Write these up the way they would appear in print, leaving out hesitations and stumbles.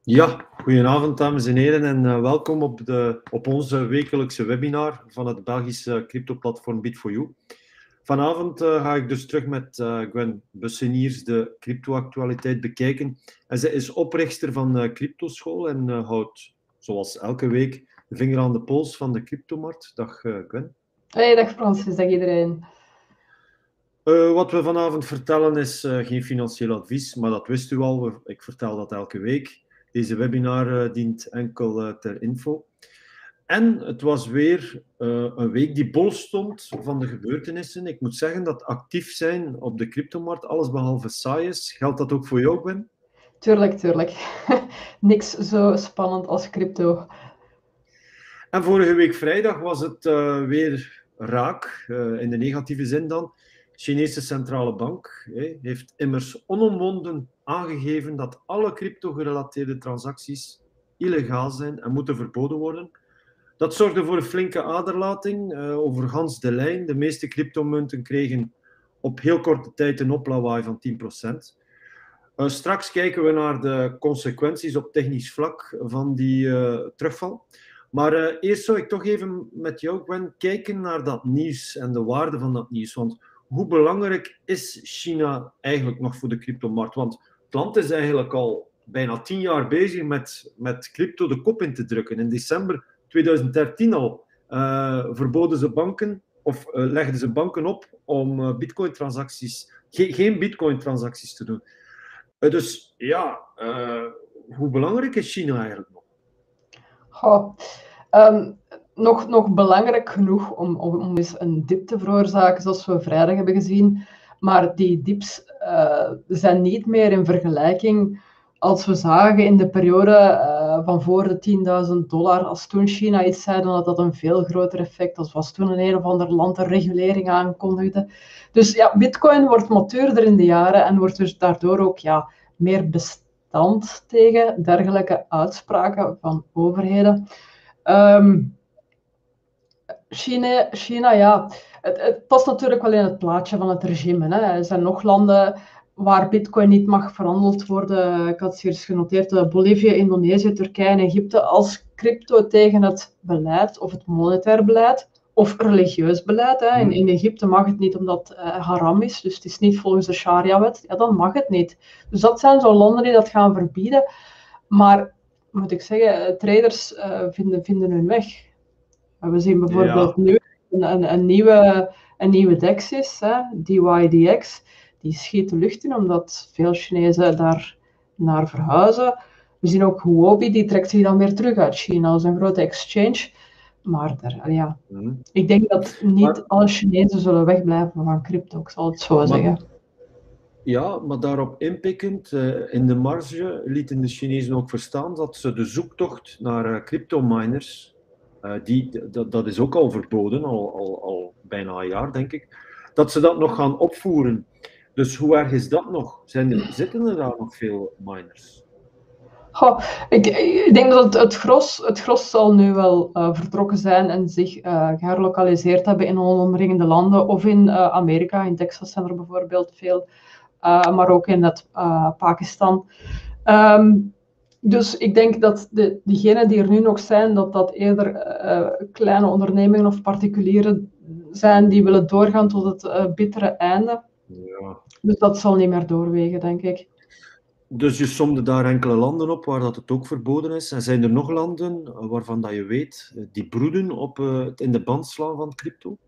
Ja, goedenavond dames en heren en welkom op onze wekelijkse webinar van het Belgische cryptoplatform Bit4You. Vanavond ga ik dus terug met Gwen Busseniers de crypto-actualiteit bekijken. En zij is oprichter van de Cryptoschool en houdt zoals elke week de vinger aan de pols van de cryptomarkt. Dag Gwen. Hey, dag Francis, dag iedereen. Wat we vanavond vertellen is geen financieel advies, maar dat wist u al. Ik vertel dat elke week. Deze webinar dient enkel ter info. En het was weer een week die bol stond van de gebeurtenissen. Ik moet zeggen dat actief zijn op de cryptomarkt allesbehalve saai is. Geldt dat ook voor jou, Gwen? Tuurlijk. Niks zo spannend als crypto. En vorige week vrijdag was het weer raak, in de negatieve zin dan. De Chinese centrale bank heeft immers onomwonden aangegeven dat alle crypto-gerelateerde transacties illegaal zijn en moeten verboden worden. Dat zorgde voor een flinke aderlating over gans de lijn. De meeste cryptomunten kregen op heel korte tijd een oplawaai van 10%. Straks kijken we naar de consequenties op technisch vlak van die terugval. Maar eerst zou ik toch even met jou, Gwen, kijken naar dat nieuws en de waarde van dat nieuws. Want hoe belangrijk is China eigenlijk nog voor de cryptomarkt? Want het land is eigenlijk al bijna 10 jaar bezig met crypto de kop in te drukken. In december 2013 al verboden ze banken, of legden ze banken op om bitcoin-transacties, geen bitcoin-transacties te doen. Dus ja, hoe belangrijk is China eigenlijk nog? Nog belangrijk genoeg om eens een dip te veroorzaken, zoals we vrijdag hebben gezien. Maar die dips zijn niet meer in vergelijking als we zagen in de periode van voor de $10.000. Als toen China iets zei, dan had dat een veel groter effect. Als was toen een of ander land een regulering aankondigde. Dus ja, bitcoin wordt matuurder in de jaren en wordt dus daardoor ook meer bestand tegen dergelijke uitspraken van overheden. China, ja, het past natuurlijk wel in het plaatje van het regime. Hè. Er zijn nog landen waar bitcoin niet mag verhandeld worden. Ik had het hier eens genoteerd, Bolivia, Indonesië, Turkije en Egypte als crypto tegen het beleid of het monetair beleid of religieus beleid. Hè. In Egypte mag het niet omdat het haram is, dus het is niet volgens de Sharia-wet. Ja, dan mag het niet. Dus dat zijn zo landen die dat gaan verbieden. Maar, moet ik zeggen, traders vinden hun weg. We zien bijvoorbeeld nu een nieuwe DEX, DYDX, die schiet de lucht in omdat veel Chinezen daar naar verhuizen. We zien ook Huobi, die trekt zich dan weer terug uit China als een grote exchange. Maar ik denk dat niet alle Chinezen zullen wegblijven van crypto, ik zal het zo zeggen. Ja, maar daarop inpikkend, in de marge lieten de Chinezen ook verstaan dat ze de zoektocht naar crypto-miners, dat is ook al verboden, al bijna een jaar denk ik, dat ze dat nog gaan opvoeren. Dus hoe erg is dat nog? Zitten er daar nog veel miners? Ik denk dat het gros zal nu wel vertrokken zijn en zich geherlokaliseerd hebben in omringende landen of in Amerika. In Texas zijn er bijvoorbeeld veel, maar ook in Pakistan. Dus ik denk dat diegenen die er nu nog zijn, dat eerder kleine ondernemingen of particulieren zijn die willen doorgaan tot het bittere einde. Ja. Dus dat zal niet meer doorwegen, denk ik. Dus je somde daar enkele landen op waar dat het ook verboden is. En zijn er nog landen waarvan dat je weet, die broeden op het in de band slaan van crypto?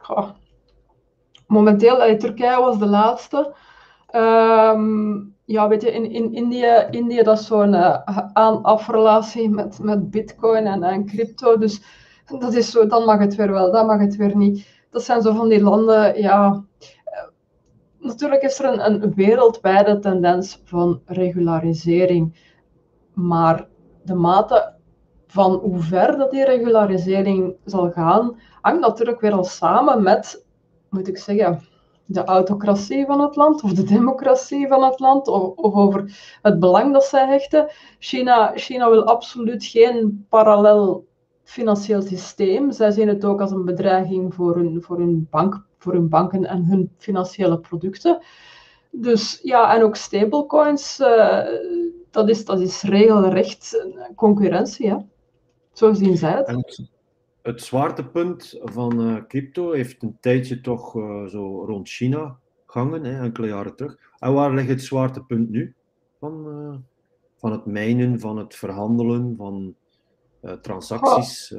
Momenteel, Turkije was de laatste. Ja, weet je, in Indië dat is zo'n aan-af-relatie met bitcoin en crypto. Dus dat is zo, dan mag het weer wel, dan mag het weer niet. Dat zijn zo van die landen, ja. Natuurlijk is er een wereldwijde tendens van regularisering. Maar de mate van hoe ver dat die regularisering zal gaan, hangt natuurlijk weer al samen met, moet ik zeggen, de autocratie van het land of de democratie van het land of over het belang dat zij hechten. China wil absoluut geen parallel financieel systeem. Zij zien het ook als een bedreiging voor hun banken en hun financiële producten. Dus ja, en ook stablecoins. dat is regelrecht concurrentie. Hè? Zo zien zij het. En het zwaartepunt van crypto heeft een tijdje toch zo rond China gehangen, enkele jaren terug. En waar ligt het zwaartepunt nu van het mijnen, van het verhandelen, van transacties?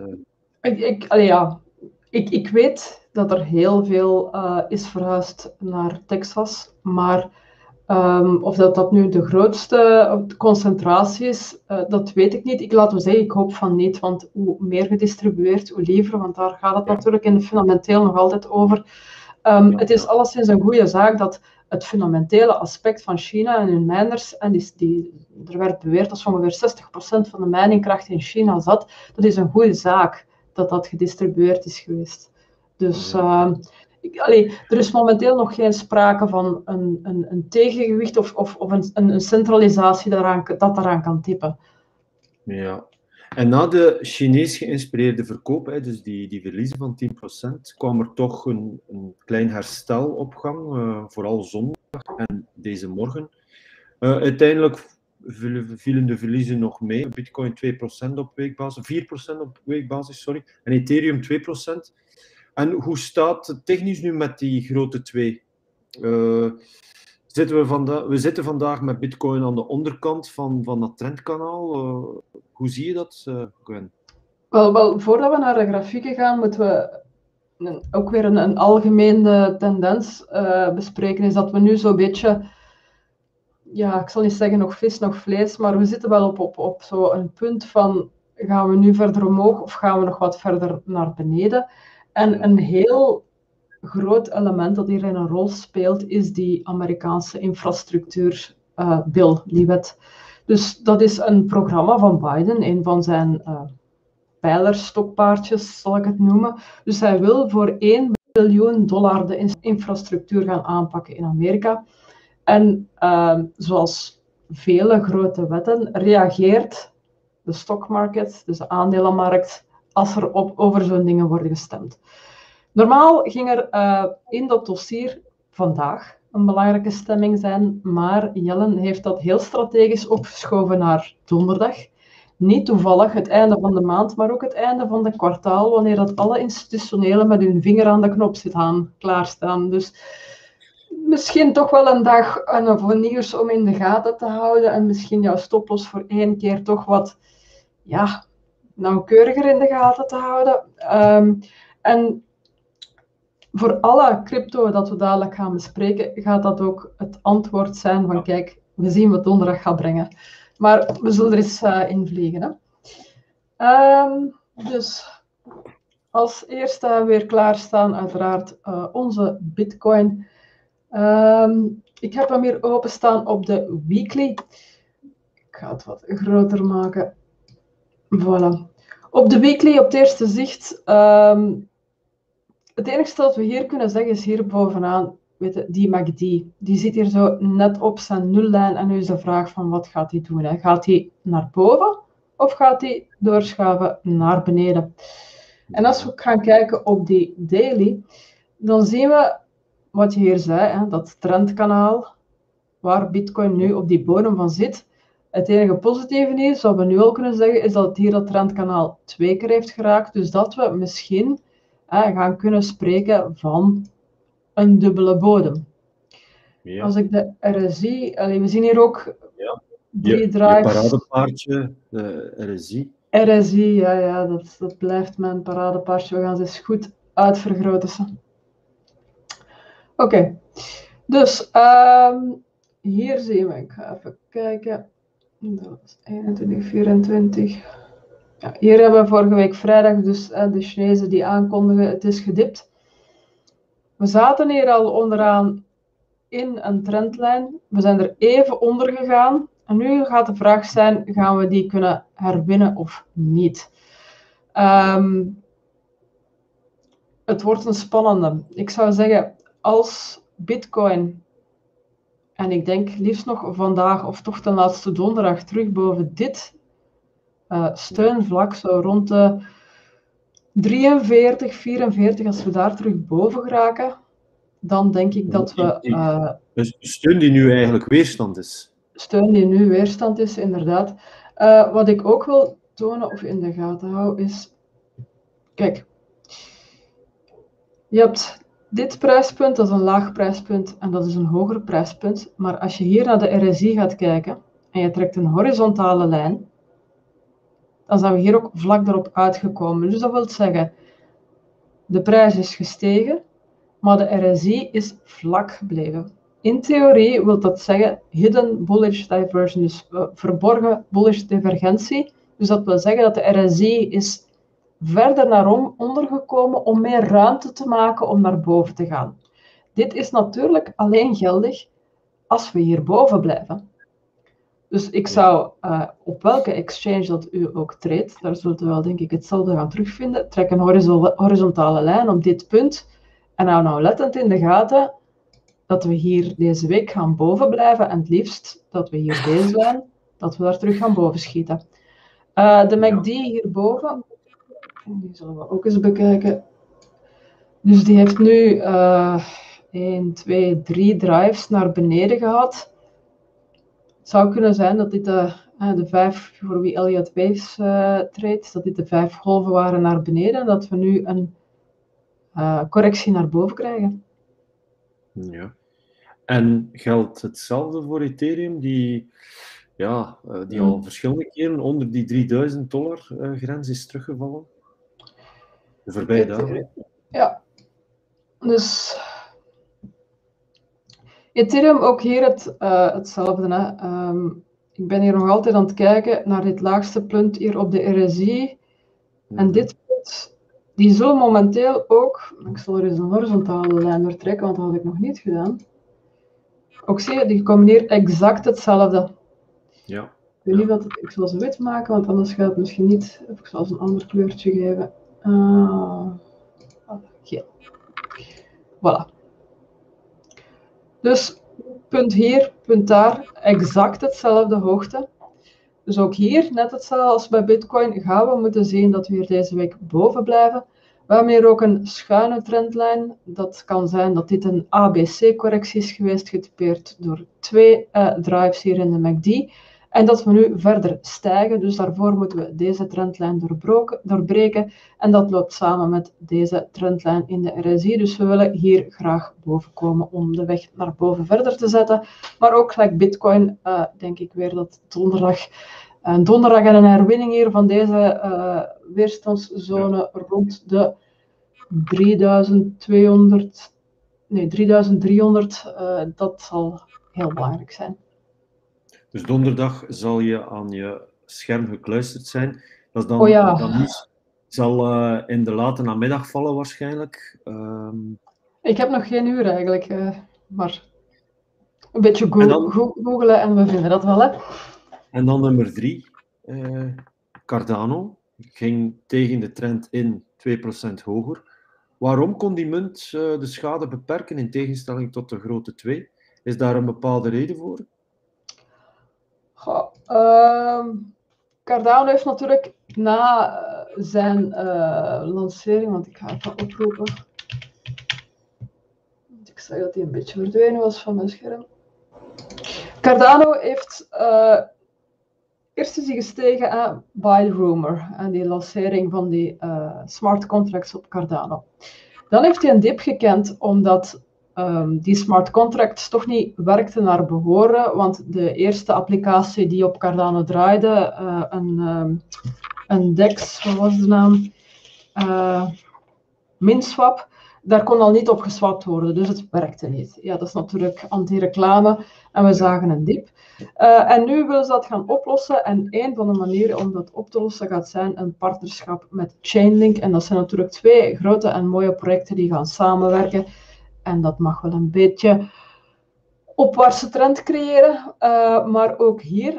Ik weet dat er heel veel is verhuisd naar Texas, maar of dat nu de grootste concentratie is, dat weet ik niet. Laten we zeggen, ik hoop van niet, want hoe meer gedistribueerd, hoe liever, want daar gaat het natuurlijk in fundamenteel nog altijd over. Het is alleszins een goede zaak dat het fundamentele aspect van China en hun mijners, en er werd beweerd dat ongeveer 60% van de mijningkracht in China zat, dat is een goede zaak dat dat gedistribueerd is geweest. Dus er is momenteel nog geen sprake van een tegengewicht of een centralisatie dat daaraan kan tippen. Ja. En na de Chinees geïnspireerde verkoop, dus die verliezen van 10%, kwam er toch een klein herstel op gang, vooral zondag en deze morgen. Uiteindelijk vielen de verliezen nog mee. Bitcoin 2% op weekbasis, 4% op weekbasis, sorry, en Ethereum 2%. En hoe staat het technisch nu met die grote twee? We zitten vandaag met Bitcoin aan de onderkant van dat trendkanaal. Hoe zie je dat, Gwen? Wel, voordat we naar de grafieken gaan, moeten we ook weer een algemene tendens bespreken. Is dat we nu zo'n beetje, ja, ik zal niet zeggen nog vis, nog vlees, maar we zitten wel op zo'n punt van, gaan we nu verder omhoog of gaan we nog wat verder naar beneden? En een heel groot element dat hierin een rol speelt, is die Amerikaanse infrastructuurbill, die wet. Dus dat is een programma van Biden, een van zijn pijlerstokpaardjes, zal ik het noemen. Dus hij wil voor $1 biljoen de infrastructuur gaan aanpakken in Amerika. En zoals vele grote wetten reageert de stockmarket, dus de aandelenmarkt, als er over zo'n dingen wordt gestemd. Normaal ging er in dat dossier vandaag een belangrijke stemming zijn, maar Yellen heeft dat heel strategisch opgeschoven naar donderdag. Niet toevallig het einde van de maand, maar ook het einde van het kwartaal, wanneer dat alle institutionelen met hun vinger aan de knop klaarstaan. Dus misschien toch wel een dag voor nieuws om in de gaten te houden en misschien jouw stoploss voor één keer toch wat nauwkeuriger in de gaten te houden. En voor alle crypto dat we dadelijk gaan bespreken, gaat dat ook het antwoord zijn van kijk, we zien wat donderdag gaat brengen. Maar we zullen er eens in vliegen. Hè. Dus als eerste weer klaarstaan uiteraard onze Bitcoin. Ik heb hem hier openstaan op de weekly. Ik ga het wat groter maken. Voilà. Op de weekly, op het eerste zicht, het enige dat we hier kunnen zeggen is hier bovenaan, weet je, die MACD. Die zit hier zo net op zijn nullijn en nu is de vraag van wat gaat hij doen? Hè? Gaat hij naar boven of gaat hij doorschuiven naar beneden? En als we gaan kijken op die daily, dan zien we wat je hier zei, hè, dat trendkanaal waar Bitcoin nu op die bodem van zit. Het enige positieve nieuws, wat we nu al kunnen zeggen, is dat het hier dat trendkanaal 2 keer heeft geraakt. Dus dat we misschien gaan kunnen spreken van een dubbele bodem. Ja. Als ik de RSI, we zien hier ook drie drives. Je paradepaardje, de RSI. RSI, ja, dat blijft mijn paradepaardje. We gaan ze eens goed uitvergroten. Oké. Dus hier zien we, ik ga even kijken. Dat is 21, 24. Ja, hier hebben we vorige week vrijdag dus de Chinezen die aankondigen het is gedipt. We zaten hier al onderaan in een trendlijn. We zijn er even onder gegaan. En nu gaat de vraag zijn, gaan we die kunnen herwinnen of niet? Het wordt een spannende. Ik zou zeggen, als Bitcoin, en ik denk liefst nog vandaag of toch de laatste donderdag terug boven dit steunvlak, zo rond de 43, 44, als we daar terug boven geraken, dan denk ik dat we... Dus steun die nu eigenlijk weerstand is? steun die nu weerstand is, inderdaad. Wat ik ook wil tonen of in de gaten hou, is... Kijk, je hebt dit prijspunt, dat is een laag prijspunt en dat is een hoger prijspunt. Maar als je hier naar de RSI gaat kijken en je trekt een horizontale lijn, dan zijn we hier ook vlak erop uitgekomen. Dus dat wil zeggen, de prijs is gestegen, maar de RSI is vlak gebleven. In theorie wil dat zeggen hidden bullish diversion, dus verborgen bullish divergentie. Dus dat wil zeggen dat de RSI is verder naar onder gekomen om meer ruimte te maken om naar boven te gaan. Dit is natuurlijk alleen geldig als we hierboven blijven. Dus ik zou op welke exchange dat u ook treedt, daar zult u wel denk ik hetzelfde gaan terugvinden, trek een horizontale lijn op dit punt en hou nou lettend in de gaten dat we hier deze week gaan boven blijven en het liefst dat we hier deze lijn, dat we daar terug gaan boven schieten. De MACD hierboven, die zullen we ook eens bekijken. Dus die heeft nu 1, 2, 3 drives naar beneden gehad. Het zou kunnen zijn dat dit de 5, voor wie Elliott Waves treedt, dat dit de 5 golven waren naar beneden en dat we nu een correctie naar boven krijgen. Ja. En geldt hetzelfde voor Ethereum, die al verschillende keren onder die $3000 grens is teruggevallen? De voorbije dagen. Ja. Dus Ethereum ook hier hetzelfde. Hè. Ik ben hier nog altijd aan het kijken naar dit laagste punt hier op de RSI. En dit punt, die zullen momenteel ook, ik zal er eens een horizontale lijn door trekken, want dat had ik nog niet gedaan. Ook zie je, die komen hier exact hetzelfde. Ja. Ik weet niet wat ik zal ze wit maken, want anders gaat het misschien niet. Ik zal ze een ander kleurtje geven. Geel. Voilà. Dus punt hier, punt daar, exact hetzelfde hoogte. Dus ook hier, net hetzelfde als bij Bitcoin, gaan we moeten zien dat we hier deze week boven blijven. We hebben hier ook een schuine trendlijn. Dat kan zijn dat dit een ABC-correctie is geweest, getypeerd door 2 drives hier in de MACD. En dat we nu verder stijgen, dus daarvoor moeten we deze trendlijn doorbreken. En dat loopt samen met deze trendlijn in de RSI. Dus we willen hier graag boven komen om de weg naar boven verder te zetten. Maar ook gelijk Bitcoin, denk ik weer dat donderdag en een herwinning hier van deze weerstandszone rond de 3300, dat zal heel belangrijk zijn. Dus donderdag zal je aan je scherm gekluisterd zijn. Dat is dan, dat nieuws zal in de late namiddag vallen waarschijnlijk. Ik heb nog geen uur eigenlijk, maar een beetje googelen en we vinden dat wel. Hè? En dan nummer 3, Cardano, ging tegen de trend in 2% hoger. Waarom kon die munt de schade beperken in tegenstelling tot de grote 2? Is daar een bepaalde reden voor? Cardano heeft natuurlijk na zijn lancering, want ik ga het oproepen. Ik zag dat hij een beetje verdwenen was van mijn scherm. Cardano heeft eerst is hij gestegen by the rumor en die lancering van die smart contracts op Cardano. Dan heeft hij een dip gekend omdat die smart contracts toch niet werkten naar behoren, want de eerste applicatie die op Cardano draaide, een DEX, wat was de naam? Minswap, daar kon al niet op geswapt worden, dus het werkte niet. Ja, dat is natuurlijk anti-reclame en we zagen een dip. En nu willen ze dat gaan oplossen en een van de manieren om dat op te lossen gaat zijn een partnerschap met Chainlink. En dat zijn natuurlijk 2 grote en mooie projecten die gaan samenwerken. En dat mag wel een beetje opwaartse trend creëren, maar ook hier.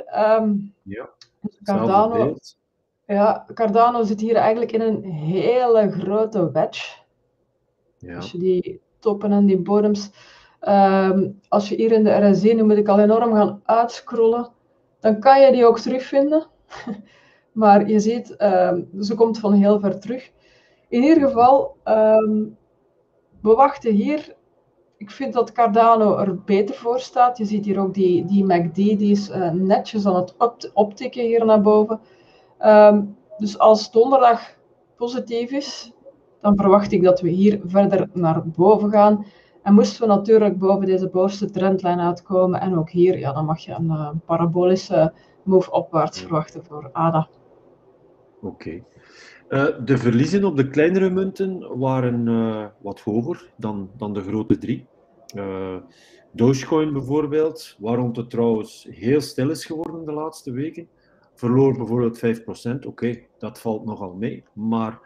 Cardano zit hier eigenlijk in een hele grote wedge. Ja. Als je die toppen en die bodems, als je hier in de RSI, nu moet ik al enorm gaan uitscrollen, dan kan je die ook terugvinden. Maar je ziet, ze komt van heel ver terug. In ieder geval, we wachten hier. Ik vind dat Cardano er beter voor staat. Je ziet hier ook die MACD, die is netjes aan het optikken hier naar boven. Dus als donderdag positief is, dan verwacht ik dat we hier verder naar boven gaan. En moesten we natuurlijk boven deze bovenste trendlijn uitkomen en ook hier, ja, dan mag je een parabolische move opwaarts verwachten voor ADA. Oké. De verliezen op de kleinere munten waren wat hoger dan de grote drie. Dogecoin bijvoorbeeld, waarom het trouwens heel stil is geworden de laatste weken, verloor bijvoorbeeld 5%. Oké, dat valt nogal mee, maar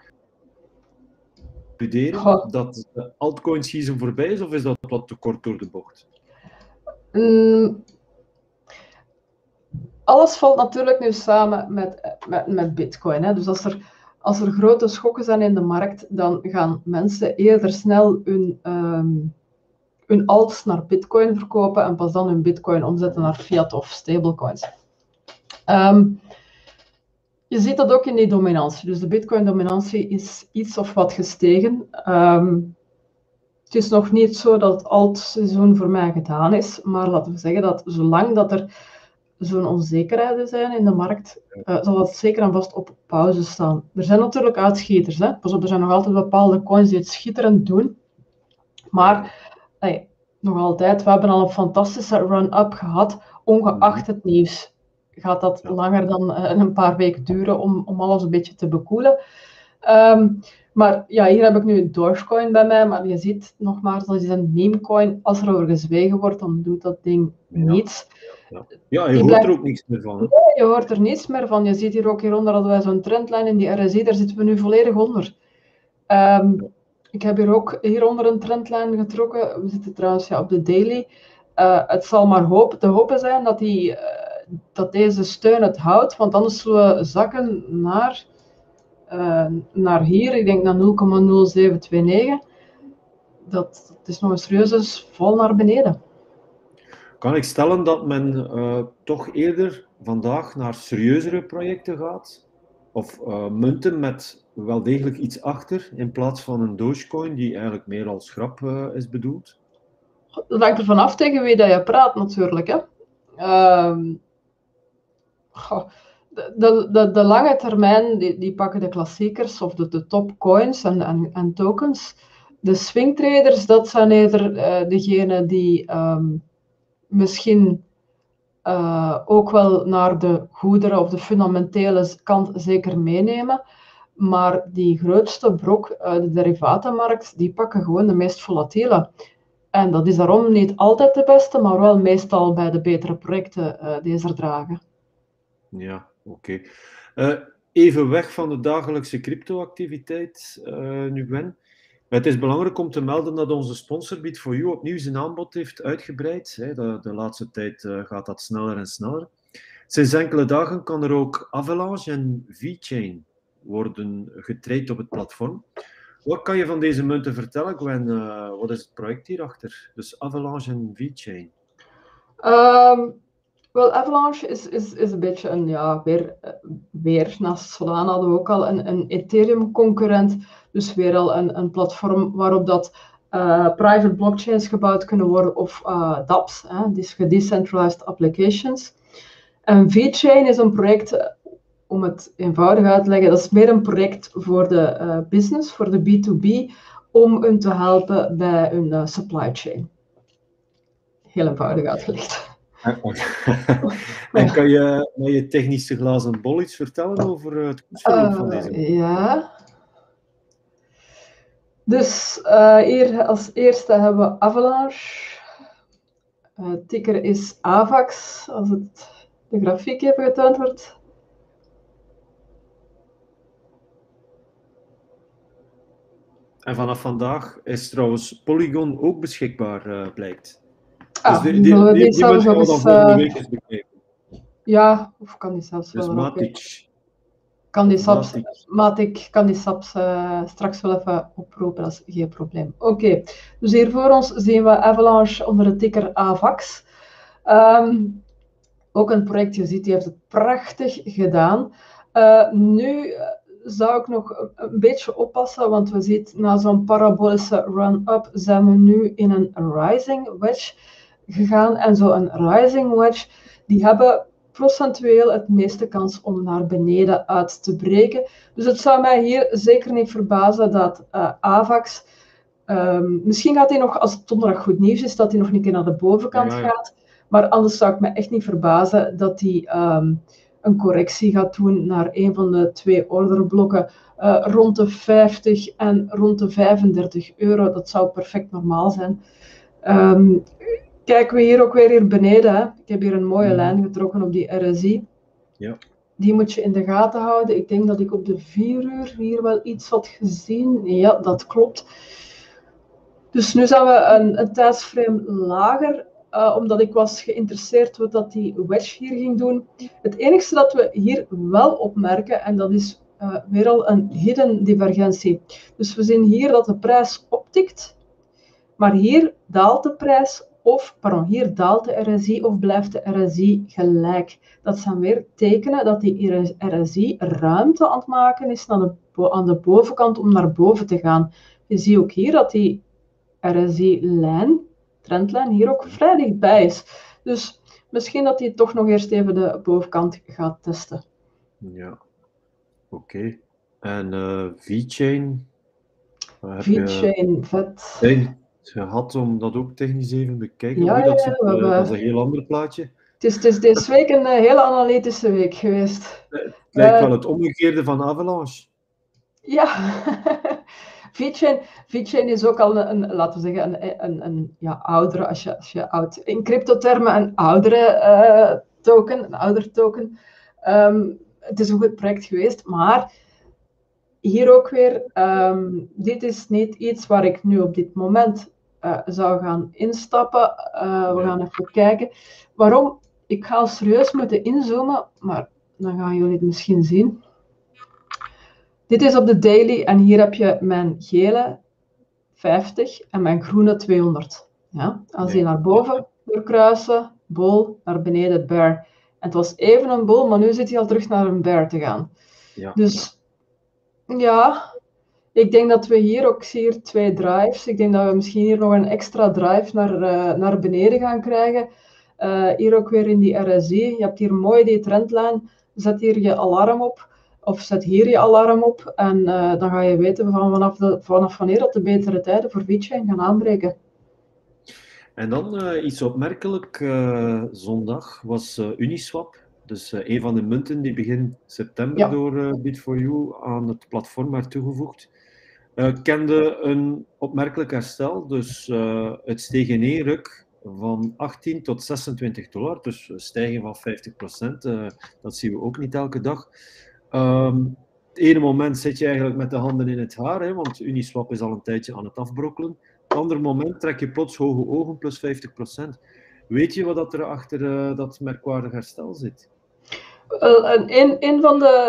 dat de altcoin season voorbij is, of is dat wat te kort door de bocht? Alles valt natuurlijk nu samen met Bitcoin. Hè. Dus als er grote schokken zijn in de markt, dan gaan mensen eerder snel hun alts naar Bitcoin verkopen en pas dan hun Bitcoin omzetten naar fiat of stablecoins. Je ziet dat ook in die dominantie. Dus de Bitcoin-dominantie is iets of wat gestegen. Het is nog niet zo dat het alt-seizoen voor mij gedaan is, maar laten we zeggen dat zolang dat er zo'n onzekerheden zijn in de markt, zal dat zeker en vast op pauze staan. Er zijn natuurlijk uitschieters. Hè? Pas op, er zijn nog altijd bepaalde coins die het schitterend doen. Maar nog altijd, we hebben al een fantastische run-up gehad, ongeacht het nieuws. Gaat dat langer dan een paar weken duren om alles een beetje te bekoelen. Maar ja, hier heb ik nu Dogecoin bij mij, maar je ziet nogmaals, dat is een memecoin. Als er over gezwegen wordt, dan doet dat ding niets. Ja, je hoort er ook niets meer van. Hè? Nee, je hoort er niets meer van. Je ziet hier ook hieronder dat wij zo'n trendlijn in die RSI, daar zitten we nu volledig onder. Ik heb hier ook hieronder een trendlijn getrokken. We zitten trouwens op de daily. Het zal maar te hopen zijn dat deze steun het houdt, want anders zullen we zakken naar hier, ik denk naar 0,0729. Dat is nog een serieuze val naar beneden. Kan ik stellen dat men toch eerder vandaag naar serieuzere projecten gaat? Of munten met wel degelijk iets achter, in plaats van een Dogecoin die eigenlijk meer als grap is bedoeld? Dat hangt ervan af tegen wie dat je praat natuurlijk. Hè. De lange termijn, die pakken de klassiekers of de topcoins en tokens. De swingtraders, dat zijn eerder degenen die misschien ook wel naar de goederen of de fundamentele kant zeker meenemen. Maar die grootste brok, de derivatenmarkt, die pakken gewoon de meest volatiele. En dat is daarom niet altijd de beste, maar wel meestal bij de betere projecten die ze dragen. Ja, oké. Even weg van de dagelijkse cryptoactiviteit, nu Gwen. Het is belangrijk om te melden dat onze sponsor Bit4U opnieuw zijn aanbod heeft uitgebreid. De laatste tijd gaat dat sneller en sneller. Sinds enkele dagen kan er ook Avalanche en VeChain worden getraind op het platform. Wat kan je van deze munten vertellen, Gwen? Wat is het project hierachter? Dus Avalanche en VeChain. Wel, Avalanche is een beetje een, weer naast Solana hadden we ook al een Ethereum-concurrent. Dus weer al een platform waarop dat private blockchains gebouwd kunnen worden of dApps, dus gedecentralized applications. En VeChain is een project, om het eenvoudig uit te leggen, dat is meer een project voor de business, voor de B2B, om hun te helpen bij hun supply chain. Heel eenvoudig uitgelegd. En kan je met je technische glazen bol iets vertellen over het koersverloop van deze? Ja. Dus hier als eerste hebben we Avalanche. Ticker is AVAX, als het de grafiek even getoond wordt. En vanaf vandaag is trouwens Polygon ook beschikbaar, blijkt. Dus die moet je al dan volgende week eens bekijken. Ja, of kan die zelfs dus wel. Matic. Matic kan die SAPs straks wel even oproepen, dat is geen probleem. Oké, dus hier voor ons zien we Avalanche onder de ticker AVAX. Ook een project, je ziet, die heeft het prachtig gedaan. Nu zou ik nog een beetje oppassen, want we zien na zo'n parabolische run-up zijn we nu in een rising wedge gegaan. En zo'n rising wedge, die hebben procentueel het meeste kans om naar beneden uit te breken. Dus het zou mij hier zeker niet verbazen dat AVAX, misschien gaat hij nog, als het donderdag goed nieuws is, dat hij nog een keer naar de bovenkant gaat. Maar anders zou ik me echt niet verbazen dat hij een correctie gaat doen naar een van de 2 orderblokken rond de 50 en rond de 35 euro. Dat zou perfect normaal zijn. Kijken we hier ook weer hier beneden. Hè. Ik heb hier een mooie lijn getrokken op die RSI. Ja. Die moet je in de gaten houden. Ik denk dat ik op de 4 uur hier wel iets had gezien. Ja, dat klopt. Dus nu zijn we een tijdsframe lager, omdat ik was geïnteresseerd wat die wedge hier ging doen. Het enige dat we hier wel opmerken, en dat is weer al een hidden divergentie. Dus we zien hier dat de prijs optikt, maar hier daalt de prijs, hier daalt de RSI of blijft de RSI gelijk. Dat zijn weer tekenen dat die RSI ruimte aan het maken is aan de bovenkant om naar boven te gaan. Je ziet ook hier dat die RSI-lijn, trendlijn, hier ook vrij dichtbij is. Dus misschien dat hij toch nog eerst even de bovenkant gaat testen. Ja, oké. En VeChain? VeChain, vet. Gehad om dat ook technisch even te bekijken? Ja, dat is een heel ander plaatje. Het is deze week een hele analytische week geweest. Het lijkt wel het omgekeerde van Avalanche. Ja, VeChain is ook al laten we zeggen, een oudere, als je oud, in cryptothermen een oudere token, een ouder token. Het is een goed project geweest, maar hier ook weer, dit is niet iets waar ik nu op dit moment zou gaan instappen. We gaan even kijken. Waarom? Ik ga serieus moeten inzoomen, maar dan gaan jullie het misschien zien. Dit is op de daily en hier heb je mijn gele 50 en mijn groene 200. Ja? Als die naar boven doorkruisen, bull, naar beneden bear. En het was even een bull, maar nu zit hij al terug naar een bear te gaan. Ja. Dus ja, ik denk dat we hier ook hier 2 drives. Ik denk dat we misschien hier nog een extra drive naar beneden gaan krijgen. Hier ook weer in die RSI. Je hebt hier mooi die trendlijn. Zet hier je alarm op. Of zet hier je alarm op. En dan ga je weten vanaf wanneer dat de betere tijden voor VeChain gaan aanbreken. En dan iets opmerkelijk. Zondag was Uniswap. Dus een van de munten die begin september door Bit4You aan het platform werd toegevoegd. Kende een opmerkelijk herstel. Dus het steeg in 1 ruk van $18 tot $26. Dus een stijging van 50%. Dat zien we ook niet elke dag. Het ene moment zit je eigenlijk met de handen in het haar, hè, want Uniswap is al een tijdje aan het afbrokkelen. Het andere moment trek je plots hoge ogen, plus 50%. Weet je wat er achter dat merkwaardig herstel zit? Een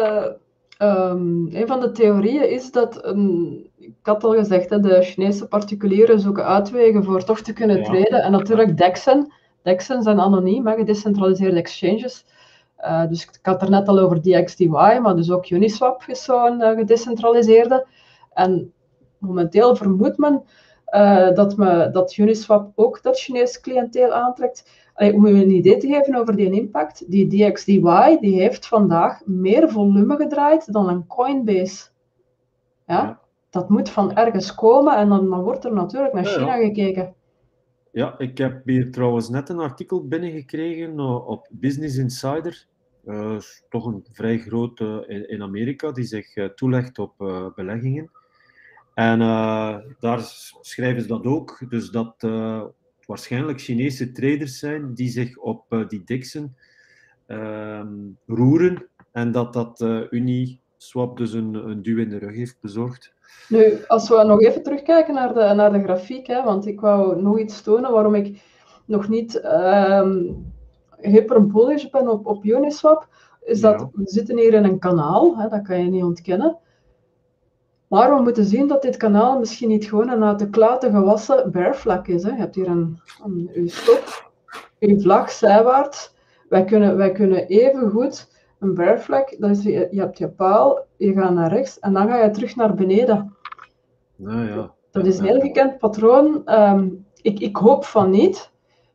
van de theorieën is dat, ik had al gezegd, de Chinese particulieren zoeken uitwegen voor toch te kunnen traden. En natuurlijk DEXen zijn anoniem, gedecentraliseerde exchanges. Dus ik had er net al over DXDY, maar dus ook Uniswap is zo'n gedecentraliseerde. En momenteel vermoedt men dat Uniswap ook dat Chinese cliënteel aantrekt. Om u een idee te geven over die impact, die DXDY die heeft vandaag meer volume gedraaid dan een Coinbase. Ja? Dat moet van ergens komen en dan wordt er natuurlijk naar China gekeken. Ja, ik heb hier trouwens net een artikel binnengekregen op Business Insider. Toch een vrij grote in Amerika die zich toelegt op beleggingen. En daar schrijven ze dat ook. Dus dat waarschijnlijk Chinese traders zijn die zich op die DEXen roeren. En dat Uniswap dus een duw in de rug heeft bezorgd. Nu, als we nog even terugkijken naar de grafiek, want ik wou nog iets tonen waarom ik nog niet hyper bullish ben op Uniswap, is dat we zitten hier in een kanaal, dat kan je niet ontkennen. Maar we moeten zien dat dit kanaal misschien niet gewoon een uit de kluiten gewassen bearvlak is. Je hebt hier uw stop, uw vlag zijwaarts. Wij kunnen even goed Een bear flag, dat is, je hebt je paal, je gaat naar rechts en dan ga je terug naar beneden. Nou ja. Dat is een heel gekend patroon. Ik hoop van niet.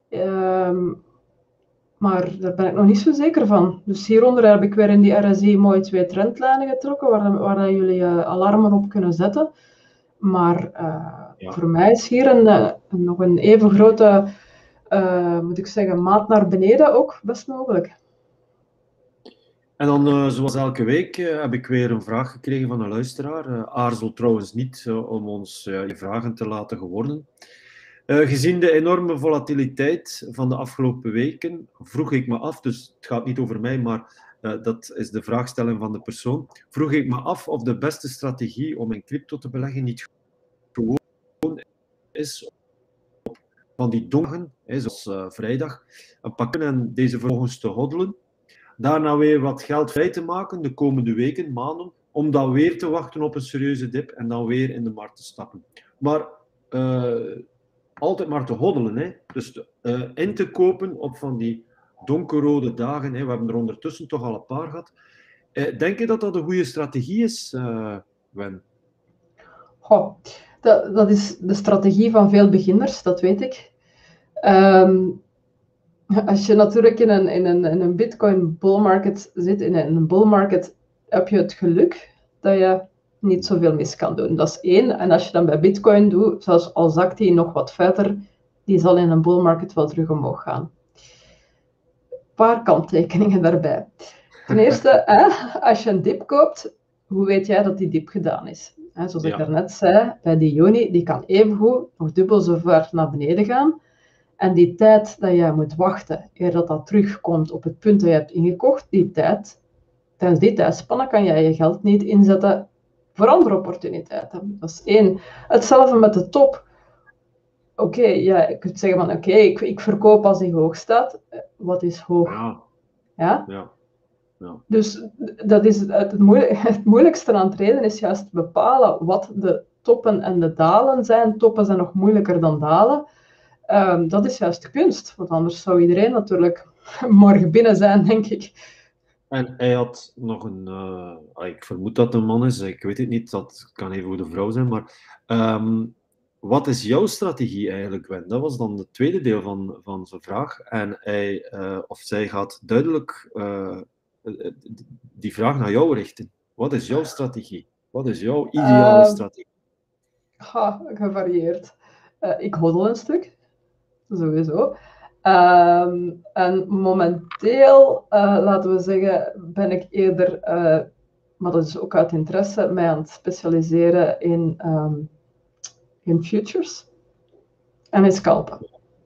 Maar daar ben ik nog niet zo zeker van. Dus hieronder heb ik weer in die RSI mooi 2 trendlijnen getrokken, waar jullie alarmen op kunnen zetten. Maar voor mij is hier nog een even grote, moet ik zeggen, maat naar beneden ook best mogelijk. En dan, zoals elke week, heb ik weer een vraag gekregen van een luisteraar. Aarzel trouwens niet om ons je vragen te laten geworden. Gezien de enorme volatiliteit van de afgelopen weken, vroeg ik me af, dus het gaat niet over mij, maar dat is de vraagstelling van de persoon, vroeg ik me af of de beste strategie om in crypto te beleggen niet gewoon is van die dagen, zoals vrijdag, een pakken en deze vervolgens te hoddelen. Daarna weer wat geld vrij te maken de komende weken, maanden, om dan weer te wachten op een serieuze dip en dan weer in de markt te stappen. Maar altijd maar te hoddelen. Hè. Dus in te kopen op van die donkerrode dagen. Hè. We hebben er ondertussen toch al een paar gehad. Denk je dat dat een goede strategie is, Gwen? Goh, dat is de strategie van veel beginners, dat weet ik. Als je natuurlijk in een Bitcoin bull market zit, in een bull market, heb je het geluk dat je niet zoveel mis kan doen. Dat is één. En als je dan bij Bitcoin doet, zoals al zakt die nog wat verder, die zal in een bull market wel terug omhoog gaan. Een paar kanttekeningen daarbij. Ten eerste, als je een dip koopt, hoe weet jij dat die dip gedaan is? Zoals ik daarnet zei, bij die Joni, die kan evengoed nog dubbel zo ver naar beneden gaan. En die tijd dat jij moet wachten, eer dat terugkomt op het punt dat je hebt ingekocht, tijdens die tijdspanne kan jij je geld niet inzetten voor andere opportuniteiten. Dat is één. Hetzelfde met de top. Oké, je kunt zeggen van ik verkoop als die hoog staat. Wat is hoog? Ja? Dus dat is het moeilijkste aan het traden is juist bepalen wat de toppen en de dalen zijn. Toppen zijn nog moeilijker dan dalen. Dat is juist de kunst, want anders zou iedereen natuurlijk morgen binnen zijn, denk ik. En hij had nog een... ik vermoed dat het een man is, ik weet het niet, dat kan even goed een vrouw zijn, maar wat is jouw strategie eigenlijk, Gwen? Dat was dan het tweede deel van zijn vraag. En hij of zij gaat duidelijk die vraag naar jou richten. Wat is jouw strategie? Wat is jouw ideale strategie? Gevarieerd. Ik hoddel een stuk. Sowieso. En momenteel, laten we zeggen, ben ik eerder, maar dat is ook uit interesse, mij aan het specialiseren in futures en in scalpen.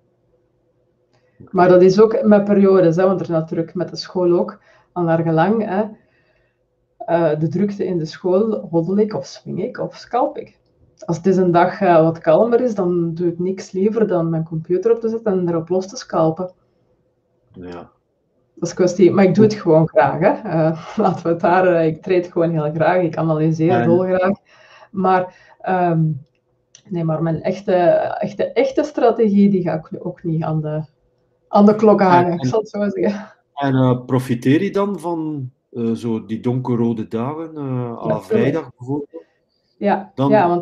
Maar dat is ook met periodes, want er is natuurlijk met de school ook, aan naar gelang, de drukte in de school, hoddel ik of swing ik of scalp ik. Als het eens een dag wat kalmer is, dan doe ik niks liever dan mijn computer op te zetten en erop los te scalpen. Ja. Dat is kwestie, maar ik doe het gewoon graag. Laten we het daar, ik trade gewoon heel graag, ik analyseer dolgraag. Maar, nee, maar mijn echte strategie, die ga ik ook niet aan de klok hangen, ik zal het zo zeggen. En profiteer je dan van zo die donkerrode dagen, à la vrijdag bijvoorbeeld? Ja, want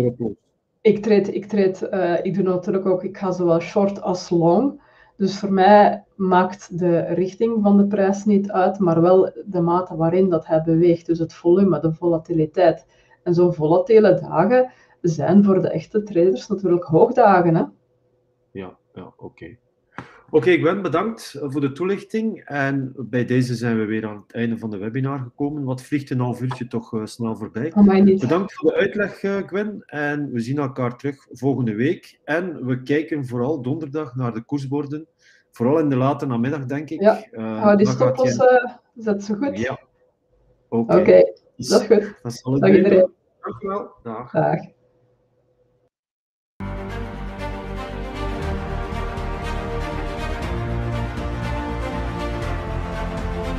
ik doe natuurlijk ook, ik ga zowel short als long. Dus voor mij maakt de richting van de prijs niet uit, maar wel de mate waarin dat hij beweegt. Dus het volume, de volatiliteit. En zo'n volatiele dagen zijn voor de echte traders natuurlijk hoogdagen. Hè? Ja, oké. Oké, Gwen, bedankt voor de toelichting. En bij deze zijn we weer aan het einde van de webinar gekomen. Wat vliegt een half uurtje toch snel voorbij. Bedankt voor de uitleg, Gwen. En we zien elkaar terug volgende week. En we kijken vooral donderdag naar de koersborden. Vooral in de late namiddag, denk ik. Ja, die stoploss zet zo goed. Ja. Oké, dat is goed. Dat zal het Dag iedereen. Dank u wel. Dag.